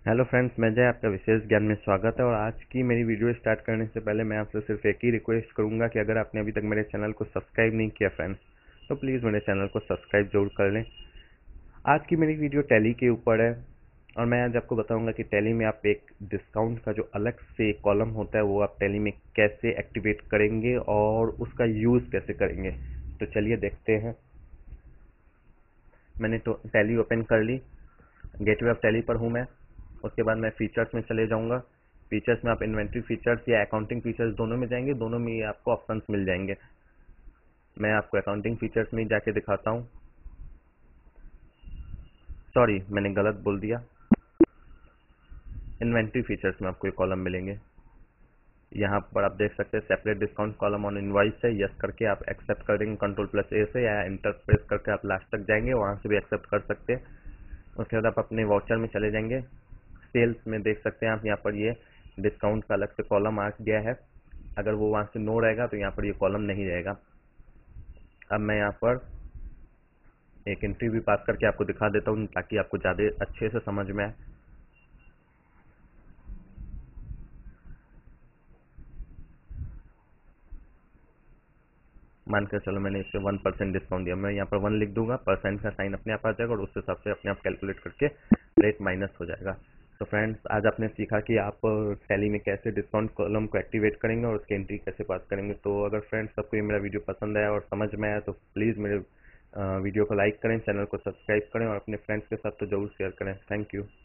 Hello friends, मैं जय आपका विशेष ज्ञान में स्वागत है। और आज की मेरी वीडियो स्टार्ट करने से पहले मैं आपसे सिर्फ एक ही रिक्वेस्ट करूंगा कि अगर आपने अभी तक मेरे चैनल को सब्सक्राइब नहीं किया फ्रेंड्स, तो प्लीज़ मेरे चैनल को सब्सक्राइब जरूर कर लें। आज की मेरी वीडियो टैली के ऊपर है और मैं आज आपको बताऊंगा कि टैली में आप एक डिस्काउंट का जो अलग से एक कॉलम होता है वो आप टैली में कैसे एक्टिवेट करेंगे और उसका यूज़ कैसे करेंगे। तो चलिए देखते हैं। मैंने तो टैली ओपन कर ली, गेटवे ऑफ टैली पर हूँ मैं। उसके बाद मैं फीचर्स में चले जाऊंगा। फीचर्स में आप इन्वेंट्री फीचर्स या अकाउंटिंग फीचर्स दोनों में जाएंगे, दोनों में ये आपको ऑप्शंस मिल जाएंगे। मैं आपको अकाउंटिंग फीचर्स में ही जाके दिखाता हूँ। सॉरी, मैंने गलत बोल दिया। इन्वेंट्री फीचर्स में आपको ये कॉलम मिलेंगे। यहाँ पर आप देख सकते हैं separate discount column on invoice है। यस करके आप एक्सेप्ट कर देंगे कंट्रोल प्लस ए से, या इंटर प्रेस करके आप लास्ट तक जाएंगे, वहाँ से भी एक्सेप्ट कर सकते हैं। उसके बाद आप अपने वाउचर में चले जाएंगे। सेल्स में देख सकते हैं आप, यहाँ पर ये डिस्काउंट का अलग से कॉलम आ गया है। अगर वो वहाँ से नो रहेगा तो यहाँ पर ये कॉलम नहीं रहेगा। अब मैं यहाँ पर एक एंट्री भी पास करके आपको दिखा देता हूँ ताकि आपको ज़्यादा अच्छे से समझ में आए। मानकर चलो मैंने इसे 1% डिस्काउंट दिया, मैं यहाँ पर 1 लिख दूंगा, परसेंट का साइन अपने आप आ जाएगा और उस हिसाब से अपने आप कैलकुलेट करके रेट माइनस हो जाएगा। तो फ्रेंड्स, आज आपने सीखा कि आप टैली में कैसे डिस्काउंट कॉलम को एक्टिवेट करेंगे और उसकी एंट्री कैसे पास करेंगे। तो अगर फ्रेंड्स आपको ये मेरा वीडियो पसंद आया और समझ में आया तो प्लीज़ मेरे वीडियो को लाइक करें, चैनल को सब्सक्राइब करें और अपने फ्रेंड्स के साथ तो जरूर शेयर करें। Thank you.